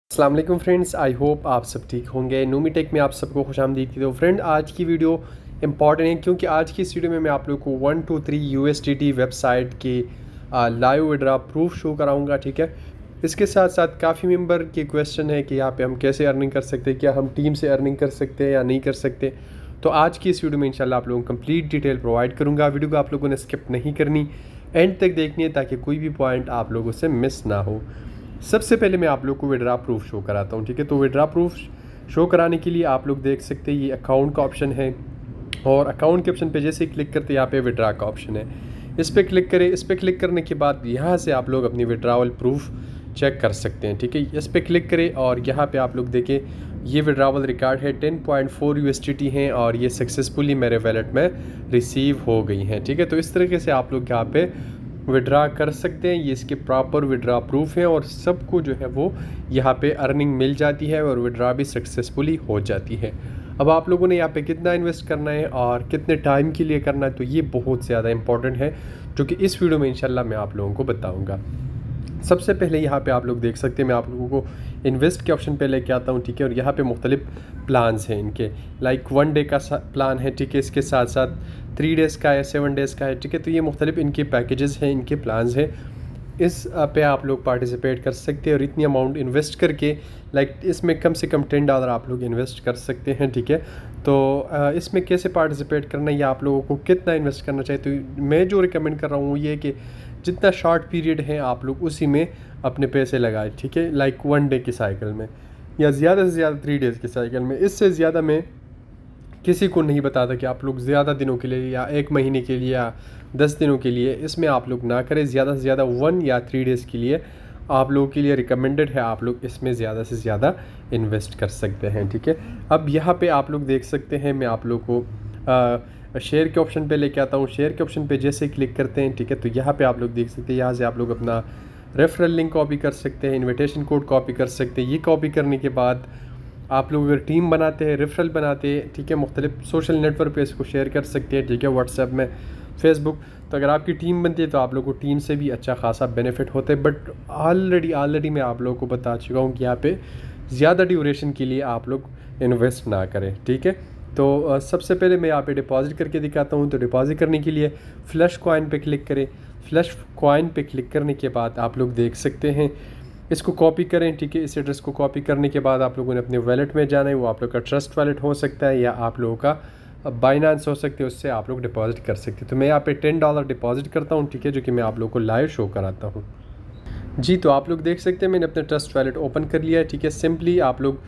अस्सलाम वालेकुम friends, I hope आप सब ठीक होंगे। नूमीटेक में आप सबको खुशामदीद की। तो फ्रेंड, आज की वीडियो इंपॉर्टेंट है क्योंकि आज की इस वीडियो में मैं आप लोग को 123 USDT वेबसाइट के लाइव विड्रा प्रूफ शो कराऊंगा। ठीक है, इसके साथ साथ काफ़ी मेंबर के क्वेश्चन है कि यहाँ पे हम कैसे अर्निंग कर सकते हैं, क्या हम टीम से अर्निंग कर सकते हैं या नहीं कर सकते। तो आज की इस वीडियो में इंशाल्लाह आप लोगों को कंप्लीट डिटेल प्रोवाइड करूँगा। वीडियो को आप लोगों ने स्किप नहीं करनी, एंड तक देखनी है ताकि कोई भी पॉइंट आप लोगों से मिस ना हो। सबसे पहले मैं आप लोग को विड्रा प्रूफ शो कराता हूँ। ठीक है, तो विड्रा प्रूफ शो कराने के लिए आप लोग देख सकते हैं ये अकाउंट का ऑप्शन है, और अकाउंट के ऑप्शन पे जैसे ही क्लिक करते हैं यहाँ पे विड्रा का ऑप्शन है, इस पर क्लिक करें। इस पर क्लिक करने के बाद यहाँ से आप लोग अपनी विड्रावल प्रूफ चेक कर सकते हैं। ठीक है, इस पर क्लिक करें और यहाँ पे आप लोग देखें ये विड्रावल रिकॉर्ड है 10.4 USDT हैं और ये सक्सेसफुली मेरे वैलेट में रिसीव हो गई हैं। ठीक है, तो इस तरीके से आप लोग यहाँ पे विड्रा कर सकते हैं। ये इसके प्रॉपर विड्रा प्रूफ है और सबको जो है वो यहाँ पे अर्निंग मिल जाती है और विड्रा भी सक्सेसफुली हो जाती है। अब आप लोगों ने यहाँ पे कितना इन्वेस्ट करना है और कितने टाइम के लिए करना है, तो ये बहुत ज़्यादा इंपॉर्टेंट है जो कि इस वीडियो में इंशाल्लाह मैं आप लोगों को बताऊँगा। सबसे पहले यहाँ पे आप लोग देख सकते हैं मैं आप लोगों को इन्वेस्ट के ऑप्शन पे लेके आता हूँ। ठीक है, और यहाँ पे मुख्तलिफ प्लान्स हैं इनके, लाइक 1 डे का प्लान है। ठीक है, इसके साथ साथ 3 डेज़ का है, 7 डेज़ का है। ठीक है, तो ये मुख्तलिफ इनके पैकेजेस हैं, इनके प्लान्स हैं। इस पे आप लोग पार्टिसिपेट कर सकते हैं और इतनी अमाउंट इन्वेस्ट करके, लाइक इसमें कम से कम $10 आप लोग इन्वेस्ट कर सकते हैं। ठीक है, तो इसमें कैसे पार्टिसिपेट करना है या आप लोगों को कितना इन्वेस्ट करना चाहिए, तो मैं जो रिकमेंड कर रहा हूँ ये कि जितना शॉर्ट पीरियड है आप लोग उसी में अपने पैसे लगाएं। ठीक है, लाइक 1 डे की साइकिल में या ज़्यादा से ज़्यादा 3 डेज़ की साइकिल में। इससे ज़्यादा मैं किसी को नहीं बताता कि आप लोग ज़्यादा दिनों के लिए या 1 महीने के लिए या 10 दिनों के लिए इसमें आप लोग ना करें। ज़्यादा से ज़्यादा 1 या 3 डेज़ के लिए आप लोगों के लिए रिकमेंडेड है, आप लोग इसमें ज़्यादा से ज़्यादा इन्वेस्ट कर सकते हैं। ठीक है, अब यहाँ पे आप लोग देख सकते हैं मैं आप लोग को शेयर के ऑप्शन पे लेके आता हूँ। शेयर के ऑप्शन पे जैसे ही क्लिक करते हैं, ठीक है, तो यहाँ पे आप लोग देख सकते हैं यहाँ से आप लोग अपना रेफरल लिंक कॉपी कर सकते हैं, इन्विटेशन कोड कॉपी कर सकते हैं। ये कॉपी करने के बाद आप लोग अगर टीम बनाते हैं, रेफरल बनाते हैं, ठीक है, मुख्तलिफ सोशल नेटवर्क पे इसको शेयर कर सकते हैं। ठीक है, व्हाट्सएप में, फेसबुक। तो अगर आपकी टीम बनती है तो आप लोग को टीम से भी अच्छा खासा बेनिफिट होता है। बट ऑलरेडी मैं आप लोगों को बता चुका हूँ कि यहाँ पे ज़्यादा ड्यूरेशन के लिए आप लोग इन्वेस्ट ना करें। ठीक है, तो सबसे पहले मैं यहाँ पे डिपॉजिट करके दिखाता हूँ। तो डिपॉजिट करने के लिए फ्लैश कॉइन पे क्लिक करें। फ्लैश कॉइन पे क्लिक करने के बाद आप लोग देख सकते हैं इसको कॉपी करें। ठीक है, इस एड्रेस को कॉपी करने के बाद आप लोगों ने अपने वैलेट में जाना है। वो आप लोग का ट्रस्ट वैलेट हो सकता है या आप लोगों का बाइनेंस हो सकते हैं, उससे आप लोग डिपॉजिट कर सकते हैं। तो मैं यहाँ पे $10 डिपॉजिट करता हूँ। ठीक है, जो कि मैं आप लोगों को लाइव शो कराता हूँ। जी, तो आप लोग देख सकते हैं मैंने अपना ट्रस्ट वैलेट ओपन कर लिया है। ठीक है, सिंपली आप लोग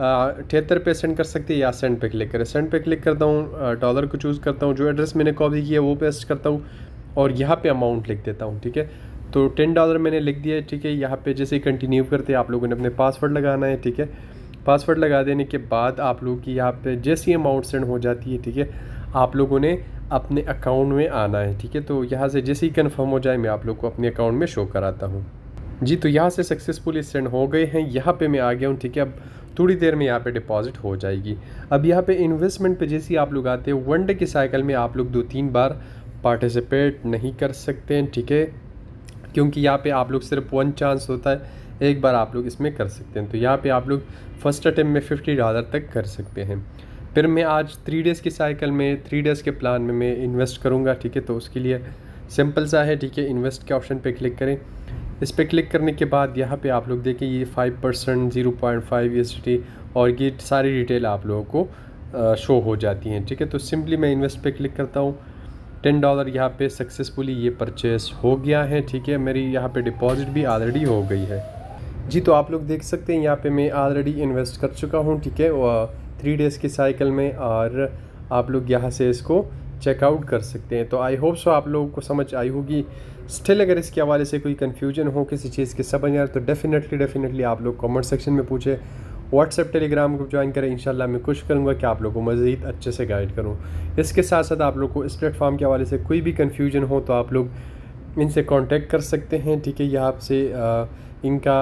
78 पे सेंड कर सकते हैं या सेंड पे क्लिक करें। सेंड पे क्लिक करता हूँ, डॉलर को चूज़ करता हूँ, जो एड्रेस मैंने कॉपी किया वो पेस्ट करता हूँ और यहाँ पे अमाउंट लिख देता हूँ। ठीक है, तो $10 मैंने लिख दिया है। ठीक है, यहाँ पे जैसे ही कंटिन्यू करते हैं आप लोगों ने अपने पासवर्ड लगाना है। ठीक है, पासवर्ड लगा देने के बाद आप लोगों की यहाँ पे जैसी अमाउंट सेंड हो जाती है, ठीक है, आप लोगों ने अपने अकाउंट में आना है। ठीक है, तो यहाँ से जैसे ही कन्फर्म हो जाए मैं आप लोग को अपने अकाउंट में शो कराता हूँ। जी, तो यहाँ से सक्सेसफुली सेंड हो गए हैं, यहाँ पे मैं आ गया हूँ। ठीक है, अब थोड़ी देर में यहाँ पे डिपॉजिट हो जाएगी। अब यहाँ पे इन्वेस्टमेंट पे जैसे ही आप लोग आते हैं 1 डे की साइकिल में आप लोग 2-3 बार पार्टिसिपेट नहीं कर सकते हैं। ठीक है, क्योंकि यहाँ पे आप लोग सिर्फ 1 चांस होता है, एक बार आप लोग इसमें कर सकते हैं। तो यहाँ पे आप लोग फर्स्ट अटेम्प्ट में $50 तक कर सकते हैं। फिर मैं आज 3 डेज़ की साइकिल में 3 डेज़ के प्लान में मैं इन्वेस्ट करूँगा। ठीक है, तो उसके लिए सिंपल सा है। ठीक है, इन्वेस्ट के ऑप्शन पे क्लिक करें। इस पर क्लिक करने के बाद यहाँ पे आप लोग देखें ये 5%, 0.5 USDT और ये सारी डिटेल आप लोगों को शो हो जाती हैं। ठीक है, तो सिंपली मैं इन्वेस्ट पे क्लिक करता हूँ। $10 यहाँ पे सक्सेसफुली ये परचेस हो गया है। ठीक है, मेरी यहाँ पे डिपॉजिट भी ऑलरेडी हो गई है। जी, तो आप लोग देख सकते हैं यहाँ पे मैं ऑलरेडी इन्वेस्ट कर चुका हूँ। ठीक है, 3 डेज़ की साइकिल में, और आप लोग यहाँ से इसको चेकआउट कर सकते हैं। तो आई होप सो आप लोगों को समझ आई होगी। स्टिल अगर इसके हवाले से कोई कन्फ्यूजन हो, किसी चीज़ की समझ नहीं आ रही, तो डेफिनेटली आप लोग कमेंट सेक्शन में पूछे, व्हाट्सएप टेलीग्राम ग्रुप ज्वाइन करें। इंशाल्लाह मैं कोशिश करूँगा कि आप लोगों को मज़ीद अच्छे से गाइड करूँ। इसके साथ साथ आप लोग को इस प्लेटफॉर्म के हवाले से कोई भी कन्फ्यूजन हो तो आप लोग इनसे कांटेक्ट कर सकते हैं। ठीक है, यहाँ से इनका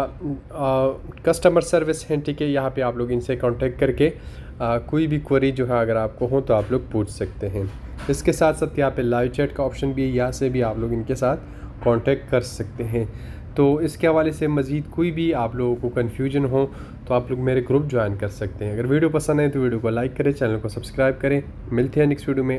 कस्टमर सर्विस है। ठीक है, यहाँ पे आप लोग इनसे कांटेक्ट करके कोई भी क्वेरी जो है अगर आपको हो तो आप लोग पूछ सकते हैं। इसके साथ साथ यहाँ पे लाइव चैट का ऑप्शन भी है, यहाँ से भी आप लोग इनके साथ कांटेक्ट कर सकते हैं। तो इसके हवाले से मज़ीद कोई भी आप लोगों को कन्फ्यूजन हो तो आप लोग मेरे ग्रुप ज्वाइन कर सकते हैं। अगर वीडियो पसंद है तो वीडियो को लाइक करें, चैनल को सब्सक्राइब करें। मिलते हैं नेक्स्ट वीडियो में।